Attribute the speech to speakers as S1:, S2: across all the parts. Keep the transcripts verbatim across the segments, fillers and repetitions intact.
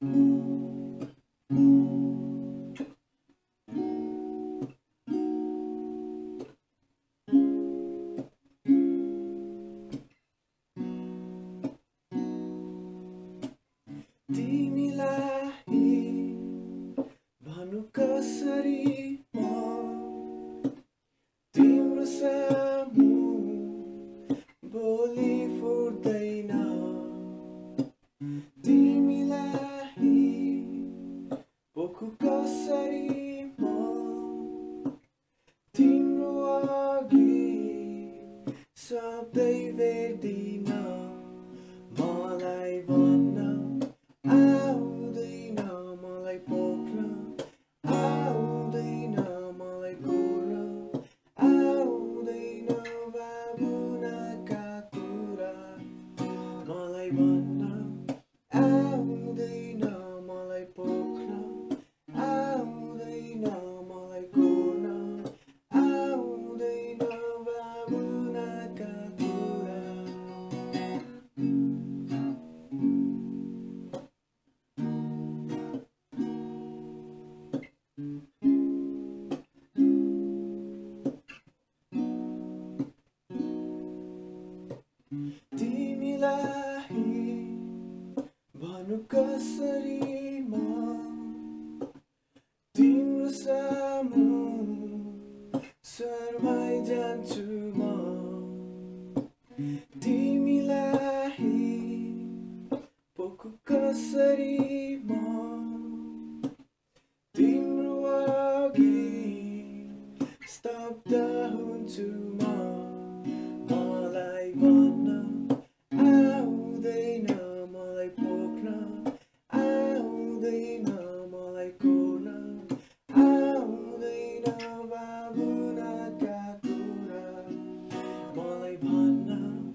S1: तिमीलाई भन्नु कसरी म तिम्रो सामु बोली फुट्दैन तिमीलाई पोखु कसरी म तिम्रो अघि शब्दै भेट्दिन मलाई भन्न आउँदैन मलाई पोख्न आउँदैन मलाई कोर्न आउँदैन भावनाका कुरा मलाई भन्न आउँदैन मलाई पोख्न आउँदैन मलाई कोर्न आउँदैन भावनाका कुरा तिमीलाई भन्नु कसरी म तिम्रो सामु शर्माइ जान्छु म तिमीलाई पोखु कसरी म तिम्रो अघि स्तब्ध हुन्छु म मलाई भन्न आउँदैन मलाई पोख्न आउँदैन मलाई कोर्न आउँदैन भावनाका कुरा मलाई भन्न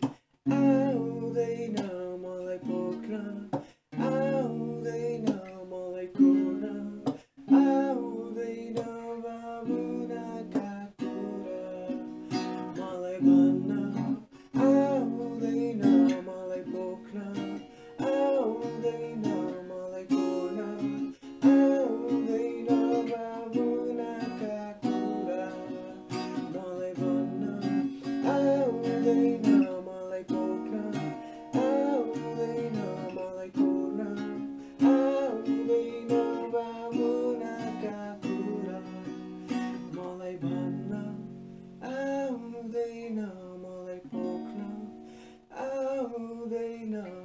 S1: आउँदैन मलाई पोख्न आउँदैन मलाई कोर्न आउँदैन भावनाका कुरा मलाई भन्न आउँदैन मलाई पोख्न आउँदैन मलाई कोर्न आउँदैन भावनाका कुरा मलाई भन्न आउँदैन मलाई पोख्न आउँदैन मलाई कोर्न आउँदैन भावनाका कुरा मलाई भन्न आउँदैन मलाई पोख्न आउँदैन